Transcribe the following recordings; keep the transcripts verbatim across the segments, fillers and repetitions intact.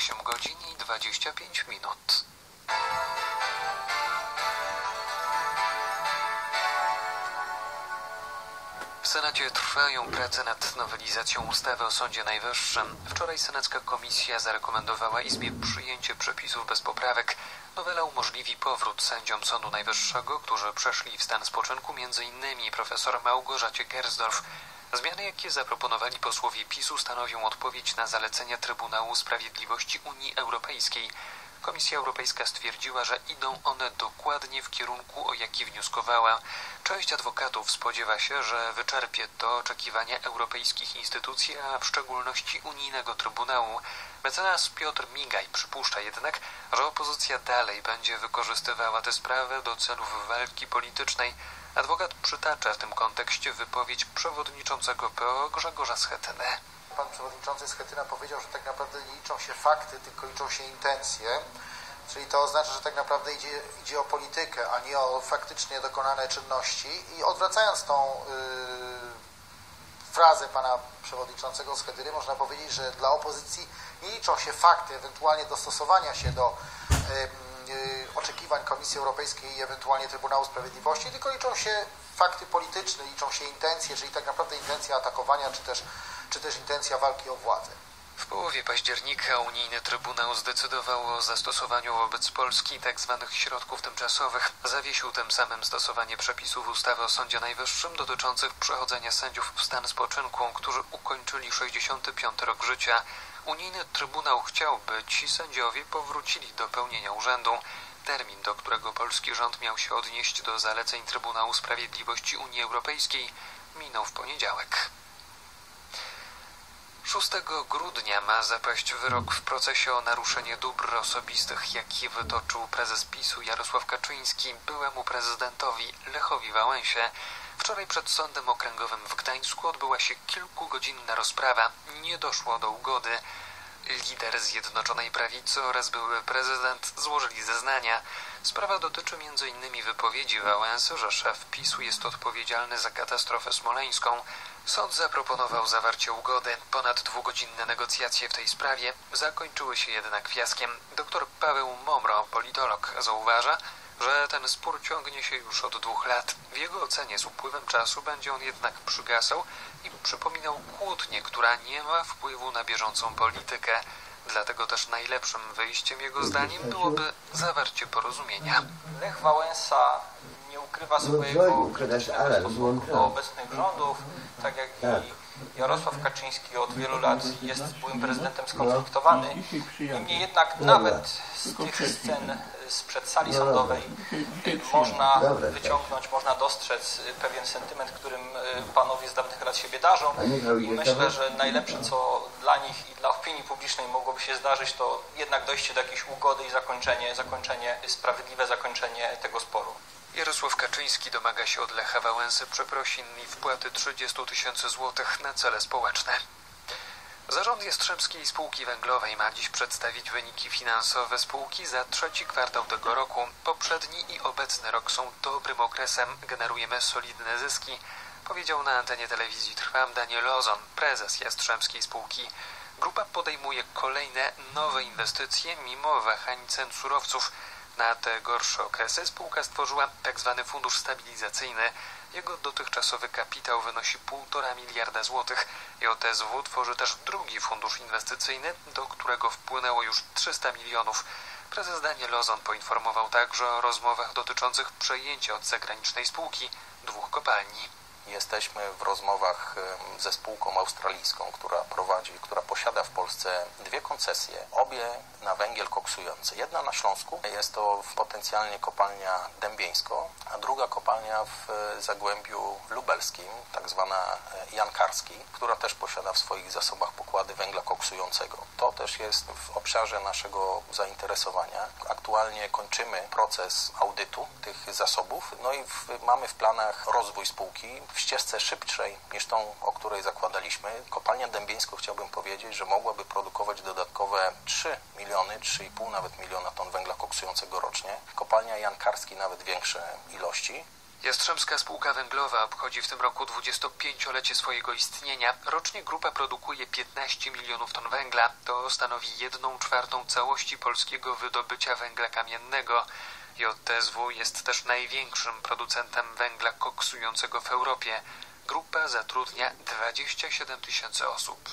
osiem godzin i dwadzieścia pięć minut. W Senacie trwają prace nad nowelizacją ustawy o Sądzie Najwyższym. Wczoraj senacka komisja zarekomendowała Izbie przyjęcie przepisów bez poprawek. Nowela umożliwi powrót sędziom Sądu Najwyższego, którzy przeszli w stan spoczynku, między innymi profesor Małgorzacie Gersdorf. Zmiany, jakie zaproponowali posłowie PiSu, stanowią odpowiedź na zalecenia Trybunału Sprawiedliwości Unii Europejskiej. Komisja Europejska stwierdziła, że idą one dokładnie w kierunku, o jaki wnioskowała. Część adwokatów spodziewa się, że wyczerpie to oczekiwania europejskich instytucji, a w szczególności unijnego Trybunału. Mecenas Piotr Migaj przypuszcza jednak, że opozycja dalej będzie wykorzystywała tę sprawę do celów walki politycznej. Adwokat przytacza w tym kontekście wypowiedź przewodniczącego P O Grzegorza Schetyny. Pan przewodniczący Schetyna powiedział, że tak naprawdę nie liczą się fakty, tylko liczą się intencje. Czyli to oznacza, że tak naprawdę idzie, idzie o politykę, a nie o faktycznie dokonane czynności. I odwracając tą yy, frazę pana przewodniczącego Schetyny, można powiedzieć, że dla opozycji nie liczą się fakty, ewentualnie dostosowania się do yy, yy, oczekiwań Komisji Europejskiej i ewentualnie Trybunału Sprawiedliwości, tylko liczą się fakty polityczne, liczą się intencje, czyli tak naprawdę intencja atakowania, czy też, czy też intencja walki o władzę. W połowie października unijny Trybunał zdecydował o zastosowaniu wobec Polski tzw. środków tymczasowych. Zawiesił tym samym stosowanie przepisów ustawy o Sądzie Najwyższym dotyczących przechodzenia sędziów w stan spoczynku, którzy ukończyli sześćdziesiąty piąty rok życia. Unijny Trybunał chciał, by ci sędziowie powrócili do pełnienia urzędu. Termin, do którego polski rząd miał się odnieść do zaleceń Trybunału Sprawiedliwości Unii Europejskiej, minął w poniedziałek. szóstego grudnia ma zapaść wyrok w procesie o naruszenie dóbr osobistych, jaki wytoczył prezes PiSu Jarosław Kaczyński byłemu prezydentowi Lechowi Wałęsie. Wczoraj przed Sądem Okręgowym w Gdańsku odbyła się kilkugodzinna rozprawa. Nie doszło do ugody. Lider Zjednoczonej Prawicy oraz były prezydent złożyli zeznania. Sprawa dotyczy między innymi wypowiedzi Wałęsy, że szef PiSu jest odpowiedzialny za katastrofę smoleńską. Sąd zaproponował zawarcie ugody. Ponad dwugodzinne negocjacje w tej sprawie zakończyły się jednak fiaskiem. Doktor Paweł Momro, politolog, zauważa, że ten spór ciągnie się już od dwóch lat. W jego ocenie z upływem czasu będzie on jednak przygasał i przypominał kłótnię, która nie ma wpływu na bieżącą politykę. Dlatego też najlepszym wyjściem jego zdaniem byłoby zawarcie porozumienia. Lech Wałęsa nie ukrywa swojego krytycznego stosunku do obecnych rządów, tak jak i Jarosław Kaczyński od wielu lat jest z byłym prezydentem skonfliktowany. Niemniej jednak nawet z tych scen sprzed sali sądowej można wyciągnąć, można dostrzec pewien sentyment, którym panowie z dawnych lat siebie darzą. I myślę, że najlepsze, co dla nich i dla opinii publicznej mogłoby się zdarzyć, to jednak dojście do jakiejś ugody i zakończenie, zakończenie sprawiedliwe zakończenie tego sporu. Jarosław Kaczyński domaga się od Lecha Wałęsy przeprosin i wpłaty trzydziestu tysięcy złotych na cele społeczne. Zarząd Jastrzębskiej Spółki Węglowej ma dziś przedstawić wyniki finansowe spółki za trzeci kwartał tego roku. Poprzedni i obecny rok są dobrym okresem, generujemy solidne zyski, powiedział na antenie telewizji Trwam Daniel Ozon, prezes Jastrzębskiej Spółki. Grupa podejmuje kolejne nowe inwestycje mimo wahań cen surowców. Na te gorsze okresy spółka stworzyła tzw. fundusz stabilizacyjny. Jego dotychczasowy kapitał wynosi półtora miliarda złotych. J S W tworzy też drugi fundusz inwestycyjny, do którego wpłynęło już trzysta milionów. Prezes Daniel Ozon poinformował także o rozmowach dotyczących przejęcia od zagranicznej spółki dwóch kopalni. Jesteśmy w rozmowach ze spółką australijską, która prowadzi, która posiada w Polsce dwie koncesje, obie na węgiel koksujący. Jedna na Śląsku, jest to potencjalnie kopalnia Dębieńsko, a druga kopalnia w Zagłębiu Lubelskim, tak zwana Jan Karski, która też posiada w swoich zasobach pokłady węgla koksującego. To też jest w obszarze naszego zainteresowania. Aktualnie kończymy proces audytu tych zasobów, no i w, mamy w planach rozwój spółki w ścieżce szybszej niż tą, o której zakładaliśmy. Kopalnia Dębieńsko, chciałbym powiedzieć, że mogłaby produkować dodatkowe trzy miliony, trzy i pół nawet miliona ton węgla koksującego rocznie. Kopalnia Jan Karski nawet większe ilości. Jastrzębska Spółka Węglowa obchodzi w tym roku dwudziestopięciolecie swojego istnienia. Rocznie grupa produkuje piętnaście milionów ton węgla. To stanowi jedną czwartą całości polskiego wydobycia węgla kamiennego. J T S W jest też największym producentem węgla koksującego w Europie. Grupa zatrudnia dwadzieścia siedem tysięcy osób.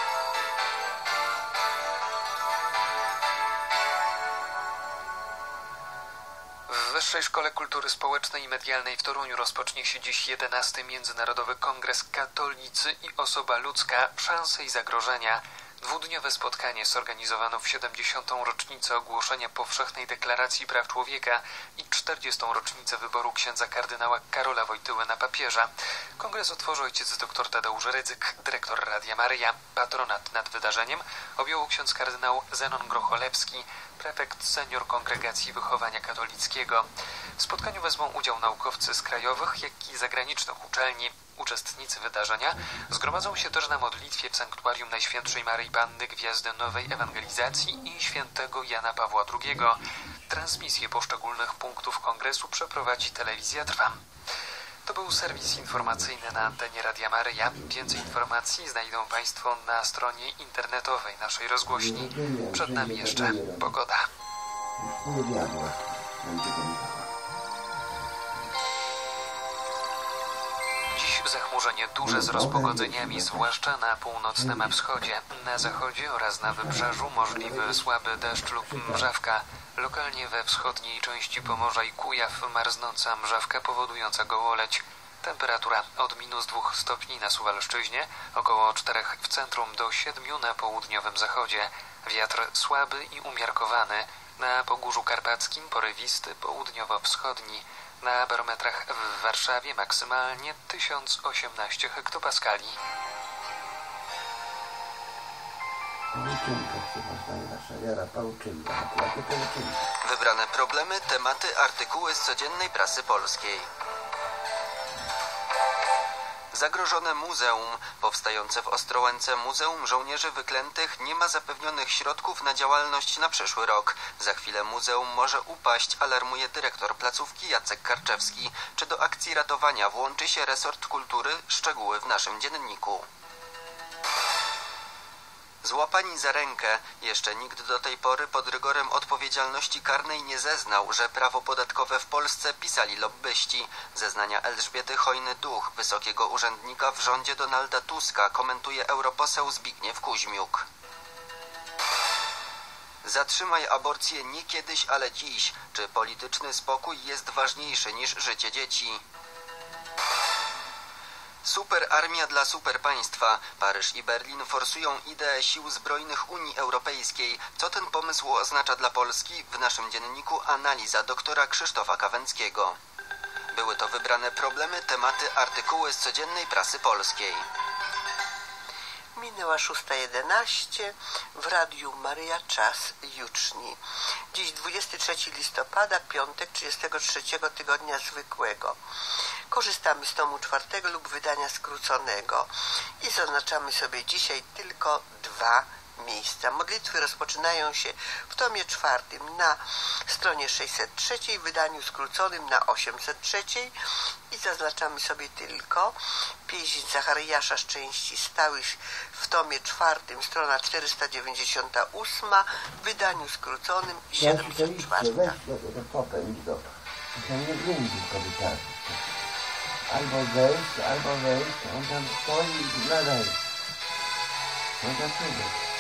W Wyższej Szkole Kultury Społecznej i Medialnej w Toruniu rozpocznie się dziś jedenasty Międzynarodowy Kongres Katolicy i Osoba Ludzka – Szanse i Zagrożenia. Dwudniowe spotkanie zorganizowano w siedemdziesiątą rocznicę ogłoszenia Powszechnej Deklaracji Praw Człowieka i czterdziestą rocznicę wyboru księdza kardynała Karola Wojtyły na papieża. Kongres otworzył ojciec dr Tadeusz Rydzyk, dyrektor Radia Maryja. Patronat nad wydarzeniem objął ksiądz kardynał Zenon Grocholewski, prefekt senior Kongregacji Wychowania Katolickiego. W spotkaniu wezmą udział naukowcy z krajowych, jak i zagranicznych uczelni. Uczestnicy wydarzenia zgromadzą się też na modlitwie w Sanktuarium Najświętszej Maryi Panny Gwiazdy Nowej Ewangelizacji i świętego Jana Pawła drugiego. Transmisję poszczególnych punktów kongresu przeprowadzi Telewizja Trwam. To był serwis informacyjny na antenie Radia Maryja. Więcej informacji znajdą Państwo na stronie internetowej naszej rozgłośni. Przed nami jeszcze pogoda. Dziś zachmurzenie duże z rozpogodzeniami, zwłaszcza na północnym wschodzie. Na zachodzie oraz na wybrzeżu możliwy słaby deszcz lub mrzawka. Lokalnie we wschodniej części Pomorza i Kujaw marznąca mrzawka powodująca gołoleć. Temperatura od minus dwóch stopni na Suwalszczyźnie, około czterech w centrum do siedmiu na południowym zachodzie. Wiatr słaby i umiarkowany. Na Pogórzu Karpackim porywisty południowo-wschodni. Na barometrach w Warszawie maksymalnie tysiąc osiemnaście hektopaskali. Wybrane problemy, tematy, artykuły z codziennej prasy polskiej. Zagrożone muzeum. Powstające w Ostrołęce Muzeum Żołnierzy Wyklętych nie ma zapewnionych środków na działalność na przyszły rok. Za chwilę muzeum może upaść, alarmuje dyrektor placówki Jacek Karczewski. Czy do akcji ratowania włączy się resort kultury? Szczegóły w naszym dzienniku. Złapani za rękę. Jeszcze nikt do tej pory pod rygorem odpowiedzialności karnej nie zeznał, że prawo podatkowe w Polsce pisali lobbyści. Zeznania Elżbiety Hojny-Duch, wysokiego urzędnika w rządzie Donalda Tuska, komentuje europoseł Zbigniew Kuźmiuk. Zatrzymaj aborcję nie kiedyś, ale dziś. Czy polityczny spokój jest ważniejszy niż życie dzieci? Superarmia dla superpaństwa. Paryż i Berlin forsują ideę sił zbrojnych Unii Europejskiej. Co ten pomysł oznacza dla Polski? W naszym dzienniku analiza doktora Krzysztofa Kawęckiego. Były to wybrane problemy, tematy, artykuły z codziennej prasy polskiej. Minęła szósta jedenaście, w Radiu Maryja czas juczni. Dziś dwudziestego trzeciego listopada, piątek trzydziestego trzeciego tygodnia zwykłego. Korzystamy z tomu czwartego lub wydania skróconego i zaznaczamy sobie dzisiaj tylko dwa miejsca. Modlitwy rozpoczynają się w tomie czwartym na stronie sześćset trzy, w wydaniu skróconym na osiemset trzy i zaznaczamy sobie tylko pieśń Zachariasza z części stałych w tomie czwartym, strona czterysta dziewięćdziesiąt osiem, w wydaniu skróconym siedemset cztery. Albo wejść, albo wejść, on tam stoi i dla wejść. No dlaczego?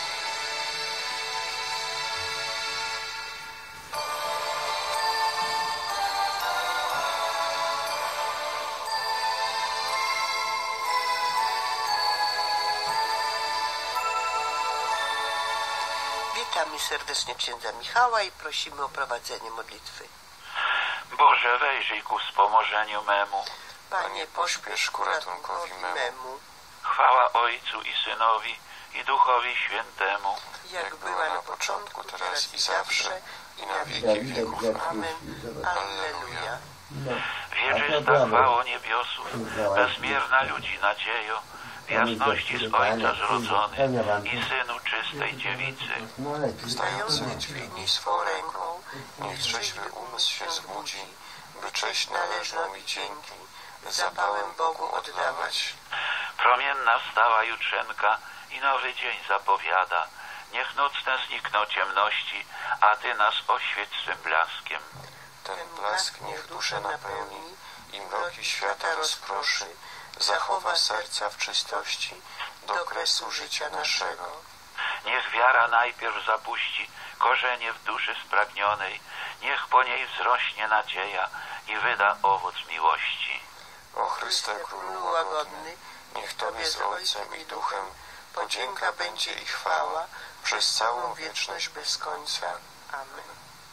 Witamy serdecznie księdza Michała i prosimy o prowadzenie modlitwy. Boże, wejrzyj ku wspomożeniu memu. Panie, pośpiesz ku ratunkowi memu. Chwała Ojcu i Synowi i Duchowi Świętemu. Jak była na początku, teraz i zawsze, i na wieki wieków. Amen. Alleluja. Wieczysta chwało niebiosów, bezmierna ludzi nadziejo, w jasności z Ojca zrodzony i Synu czystej dziewicy. Wstający dźwignij swą ręką, niech trzeźwy umysł się zbudzi, by cześć należną mi dzięki zapałem Bogu oddawać. Promienna stała jutrzenka i nowy dzień zapowiada. Niech nocne znikną ciemności, a Ty nas oświeć swym blaskiem. Ten blask niech duszę napełni i mroki świata rozproszy, zachowa serca w czystości do kresu życia naszego. Niech wiara najpierw zapuści korzenie w duszy spragnionej, niech po niej wzrośnie nadzieja i wyda owoc miłości. O Chryste Królu łagodny, niech Tobie z Ojcem i Duchem podzięka będzie i chwała przez całą wieczność bez końca. Amen.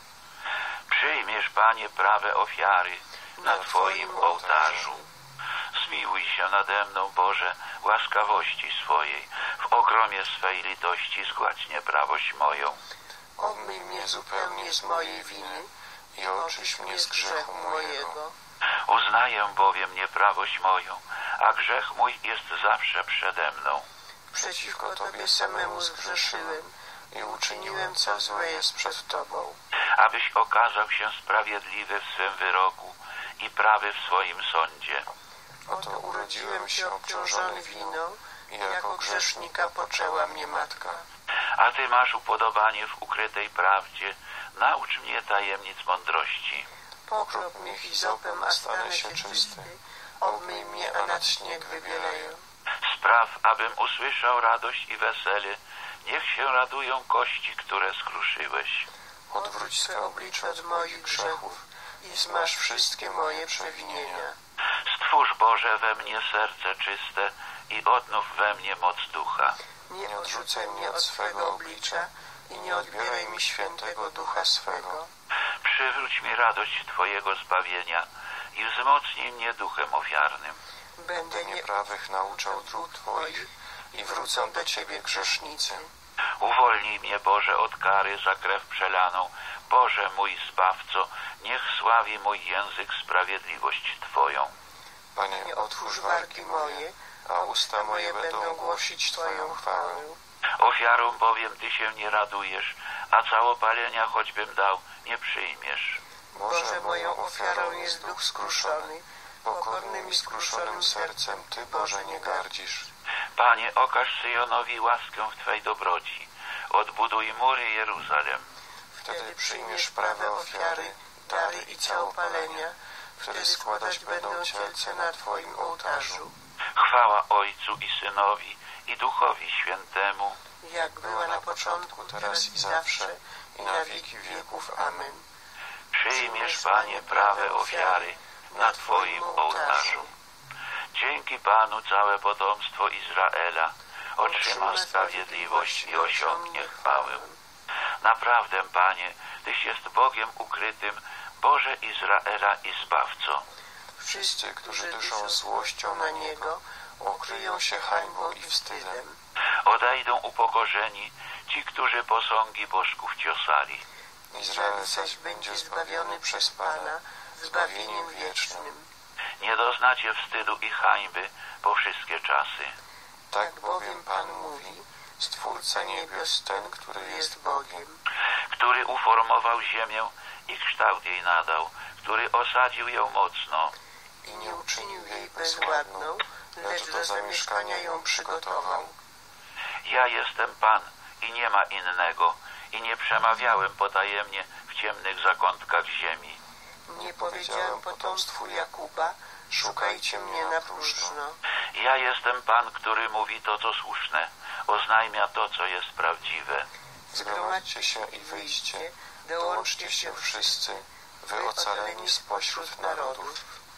Przyjmiesz, Panie, prawe ofiary na Twoim ołtarzu. Zmiłuj się nade mną, Boże, łaskawości swojej. W ogromie swej litości zgładź nieprawość moją. Obmyj mnie zupełnie z mojej winy i oczyść mnie z grzechu mojego. Uznaję bowiem nieprawość moją, a grzech mój jest zawsze przede mną. Przeciwko Tobie samemu zgrzeszyłem i uczyniłem, co złe jest przed Tobą. Abyś okazał się sprawiedliwy w swym wyroku i prawy w swoim sądzie. Oto urodziłem się obciążony winą i jako grzesznika poczęła mnie matka. A Ty masz upodobanie w ukrytej prawdzie, naucz mnie tajemnic mądrości. Pokrop mnie hizopem, a stanę się czysty. Obmyj mnie, a nad śnieg wybieleję. Spraw, abym usłyszał radość i wesele. Niech się radują kości, które skruszyłeś. Odwróć swe oblicze od moich grzechów i zmaż wszystkie moje przewinienia. Stwórz, Boże, we mnie serce czyste i odnów we mnie moc ducha. Nie odrzucaj mnie od swego oblicza i nie odbieraj mi świętego ducha swego. Przywróć mi radość Twojego zbawienia i wzmocnij mnie duchem ofiarnym. Będę nieprawych nauczał dróg Twoich i wrócą do Ciebie grzesznicy. Uwolnij mnie, Boże, od kary za krew przelaną. Boże mój Zbawco, niech sławi mój język sprawiedliwość Twoją. Panie, otwórz wargi moje, a usta moje będą głosić Twoją chwałę. Ofiarą bowiem Ty się nie radujesz, a całopalenia choćbym dał, nie przyjmiesz. Boże, moją ofiarą jest duch skruszony, pokornym i skruszonym sercem Ty, Boże, nie gardzisz. Panie, okaż Syjonowi łaskę w Twej dobroci, odbuduj mury Jeruzalem. Wtedy przyjmiesz prawe ofiary, dary i całopalenia, wtedy składać będą cielce na Twoim ołtarzu. Chwała Ojcu i Synowi i Duchowi Świętemu, jak była na początku, teraz i zawsze, i na wieki wieków. Amen. Przyjmiesz, Panie, prawe ofiary na Twoim ołtarzu. Dzięki Panu całe potomstwo Izraela otrzyma sprawiedliwość i osiągnie chwałę. Naprawdę, Panie, Tyś jest Bogiem ukrytym, Boże Izraela i Zbawco. Wszyscy, którzy dyszą złością na Niego, okryją się hańbą i wstydem. Odejdą upokorzeni ci, którzy posągi bożków ciosali. Izrael zaś będzie zbawiony przez Pana zbawieniem wiecznym. Nie doznacie wstydu i hańby po wszystkie czasy. Tak bowiem Pan mówi, Stwórca niebios, ten, który jest Bogiem, który uformował ziemię i kształt jej nadał, który osadził ją mocno i nie uczynił jej bezładną, lecz do zamieszkania ją przygotował. Ja jestem Pan i nie ma innego, i nie przemawiałem potajemnie w ciemnych zakątkach ziemi. Nie powiedziałem potomstwu Jakuba, szukajcie mnie na próżno. Ja jestem Pan, który mówi to, co słuszne, oznajmia to, co jest prawdziwe. Zgromadźcie się i wyjdźcie, dołączcie się wszyscy, wy ocaleni spośród narodów.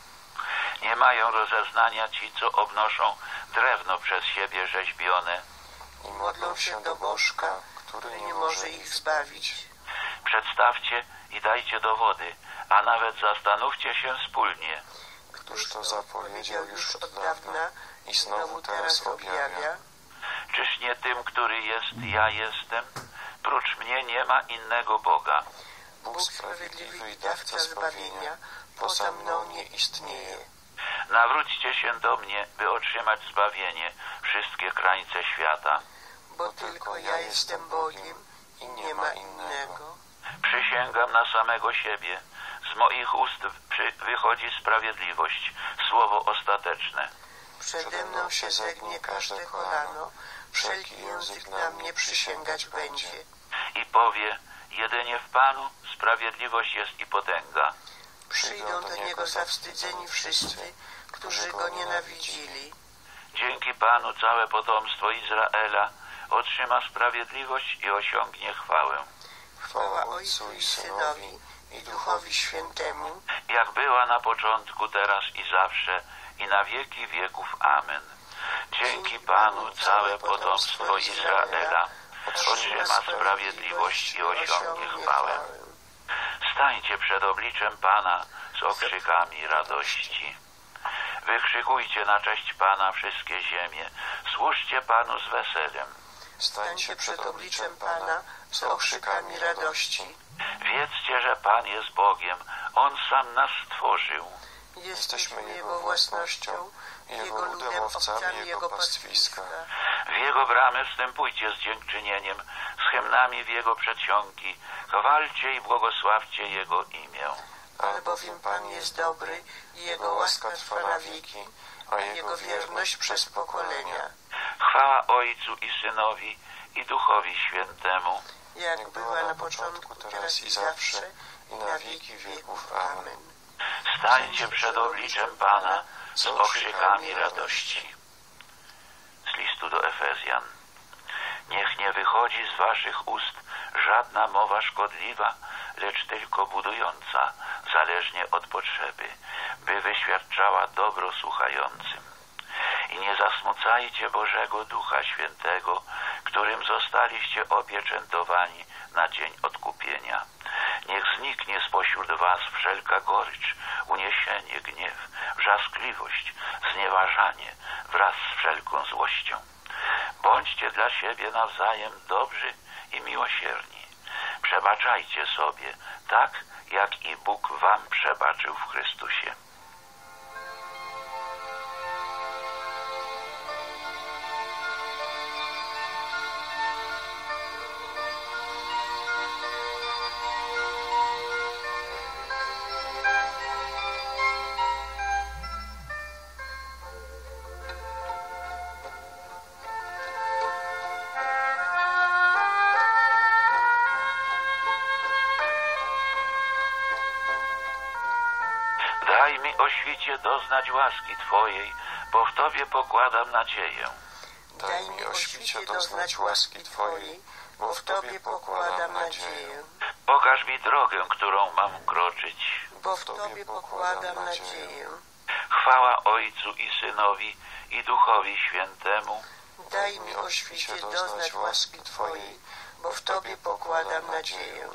Nie mają rozeznania ci, co obnoszą drewno przez siebie rzeźbione i modlą się do Bożka, który nie może ich zbawić. Przedstawcie i dajcie dowody, a nawet zastanówcie się wspólnie. Któż to zapowiedział już od dawna i znowu teraz objawia? Czyż nie tym, który jest, ja jestem? Prócz mnie nie ma innego Boga. Bóg sprawiedliwy i dawca zbawienia, poza mną nie istnieje. Nawróćcie się do mnie, by otrzymać zbawienie, wszystkie krańce świata. Bo tylko ja jestem Bogiem i nie ma innego. Przysięgam na samego siebie, Z moich ust przy, wychodzi sprawiedliwość, słowo ostateczne. Przede mną się zegnie każde kolano, wszelki język na mnie przysięgać będzie. I powie, jedynie w Panu sprawiedliwość jest i potęga. Przyjdą do Niego zawstydzeni wszyscy, którzy Go nienawidzili. Dzięki Panu całe potomstwo Izraela otrzyma sprawiedliwość i osiągnie chwałę. Chwała Ojcu i Synowi i Duchowi Świętemu, jak była na początku, teraz i zawsze, i na wieki wieków. Amen. Dzięki Panu całe potomstwo Izraela otrzyma sprawiedliwość i osiągnie chwałę. Stańcie przed obliczem Pana z okrzykami radości. Wykrzykujcie na cześć Pana wszystkie ziemie, służcie Panu z weselem. Stańcie przed obliczem Pana z okrzykami radości. Wiedzcie, że Pan jest Bogiem, On sam nas stworzył. Jesteśmy Jego własnością, Jego ludem, owcami Jego pastwiska. W Jego bramy wstępujcie z dziękczynieniem, z hymnami w Jego przedsionki, chwalcie i błogosławcie Jego imię. Albowiem Pan jest dobry i Jego łaska trwa na wieki, a Jego wierność przez pokolenia. Chwała Ojcu i Synowi i Duchowi Świętemu, jak była na początku, teraz i zawsze, i na wieki wieków. Amen. Stańcie przed obliczem Pana z okrzykami radości. Z listu do Efezjan. Niech nie wychodzi z waszych ust żadna mowa szkodliwa, lecz tylko budująca, zależnie od potrzeby, by wyświadczała dobro słuchającym. I nie zasmucajcie Bożego Ducha Świętego, którym zostaliście opieczętowani na dzień odkupienia. Niech zniknie spośród was wszelka gorycz, uniesienie, gniew, wrzaskliwość, znieważanie wraz z wszelką złością. Bądźcie dla siebie nawzajem dobrzy i miłosierni. Przebaczajcie sobie, tak jak i Bóg wam przebaczył w Chrystusie. Daj mi o świcie doznać łaski Twojej, bo w Tobie pokładam nadzieję. Daj mi o świcie doznać łaski Twojej, bo w Tobie pokładam nadzieję. Pokaż mi drogę, którą mam kroczyć, bo w Tobie pokładam nadzieję. Chwała Ojcu i Synowi i Duchowi Świętemu. Daj mi o świcie doznać łaski Twojej, bo w Tobie pokładam nadzieję.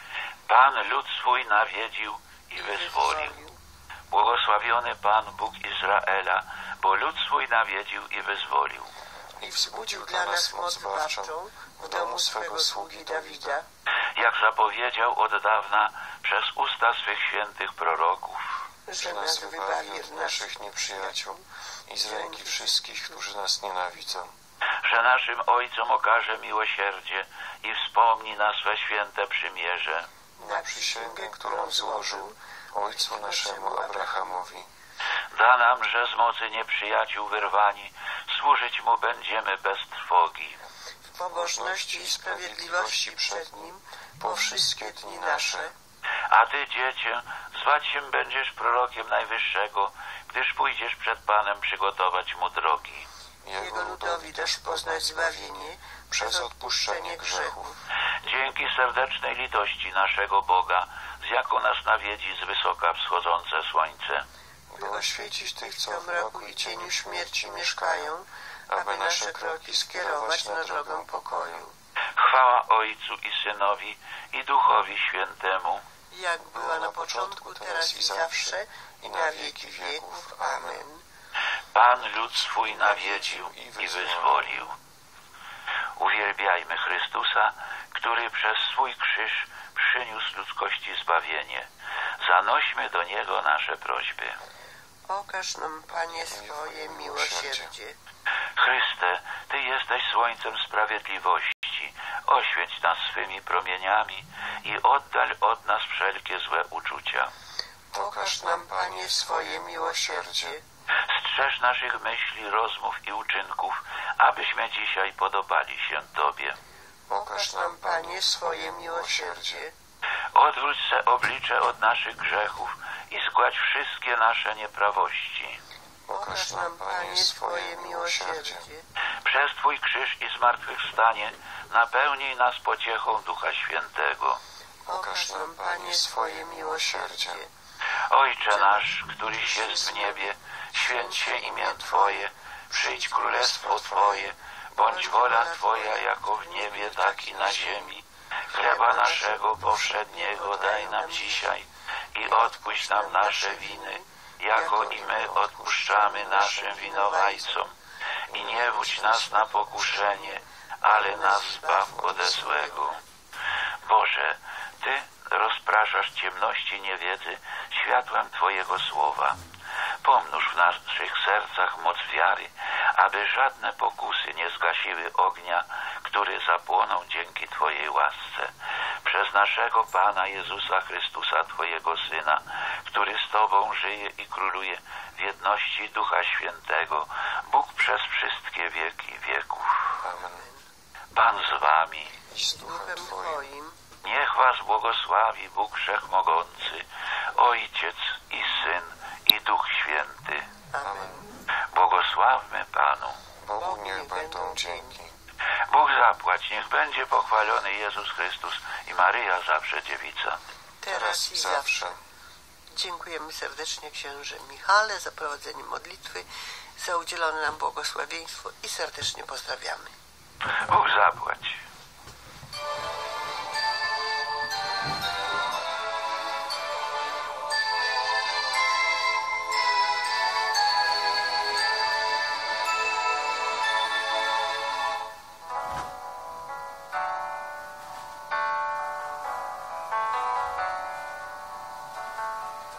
Pan lud swój nawiedził i wyzwolił. Błogosławiony Pan Bóg Izraela, bo lud swój nawiedził i wyzwolił. I wzbudził dla nas moc zbawczą w domu swego sługi Dawida. Jak zapowiedział od dawna przez usta swych świętych proroków, że nas wybawi od naszych nieprzyjaciół i z ręki wszystkich, którzy nas nienawidzą. Że naszym ojcom okaże miłosierdzie i wspomni na swe święte przymierze. Na przysięgę, którą złożył ojcu naszemu Abrahamowi. Da nam, że z mocy nieprzyjaciół wyrwani służyć Mu będziemy bez trwogi. W pobożności i sprawiedliwości przed Nim po wszystkie dni nasze. A Ty, Dziecię, zwać się będziesz prorokiem Najwyższego, gdyż pójdziesz przed Panem przygotować Mu drogi. Jego ludowi dasz poznać zbawienie przez odpuszczenie grzechów. Dzięki serdecznej litości naszego Boga, z jaką nas nawiedzi z wysoka wschodzące słońce. By oświecić tych, co w mroku i cieniu śmierci mieszkają, aby nasze kroki skierować na drogę pokoju. Chwała Ojcu i Synowi i Duchowi Świętemu. Jak była na początku, teraz i zawsze, i na wieki wieków. Amen. Pan lud swój nawiedził i wyzwolił. Uwielbiajmy Chrystusa, który przez swój krzyż przyniósł ludzkości zbawienie. Zanośmy do Niego nasze prośby. Okaż nam, Panie, swoje miłosierdzie. Chryste, Ty jesteś słońcem sprawiedliwości. Oświeć nas swymi promieniami i oddal od nas wszelkie złe uczucia. Okaż nam, Panie, swoje miłosierdzie. Strzeż naszych myśli, rozmów i uczynków, abyśmy dzisiaj podobali się Tobie. Okaż nam, Panie, swoje miłosierdzie. Odwróć se oblicze od naszych grzechów i zgładź wszystkie nasze nieprawości. Okaż nam, Panie, swoje miłosierdzie. Przez Twój krzyż i zmartwychwstanie napełnij nas pociechą Ducha Świętego. Okaż nam, Panie, swoje miłosierdzie. Ojcze nasz, któryś jest w niebie, święć się imię Twoje, przyjdź królestwo Twoje, bądź wola Twoja jako w niebie, tak i na ziemi. Chleba naszego powszedniego daj nam dzisiaj i odpuść nam nasze winy, jako i my odpuszczamy naszym winowajcom. I nie wódź nas na pokuszenie, ale nas zbaw ode złego. Boże, Ty rozpraszasz ciemności niewiedzy światłem Twojego słowa. Pomnóż w naszych sercach moc wiary, aby żadne pokusy nie zgasiły ognia, który zapłonął dzięki Twojej łasce. Przez naszego Pana Jezusa Chrystusa, Twojego Syna, który z Tobą żyje i króluje w jedności Ducha Świętego, Bóg przez wszystkie wieki wieków. Amen. Pan z Wami. I z Duchem Twoim. Niech Was błogosławi Bóg Wszechmogący, Ojciec i Syn i Duch Święty. Amen. Błogosławmy Panu. Bogu niech będą dzięki. Bóg zapłać, niech będzie pochwalony Jezus Chrystus i Maryja zawsze dziewica. Teraz i zawsze. Dziękujemy serdecznie księże Michale za prowadzenie modlitwy, za udzielone nam błogosławieństwo i serdecznie pozdrawiamy. Bóg zapłać.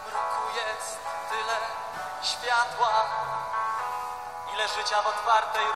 Jest tyle światła, ile życia w otwartej